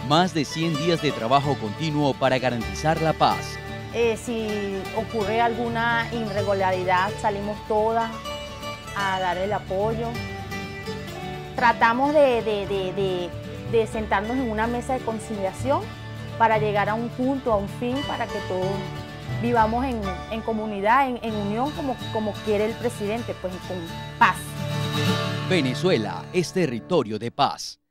Más de 100 días de trabajo continuo para garantizar la paz. Si ocurre alguna irregularidad, salimos todas a dar el apoyo. Tratamos de sentarnos en una mesa de conciliación para llegar a un punto, a un fin, para que todos vivamos en comunidad, en unión, como quiere el presidente, pues con paz. Venezuela es territorio de paz.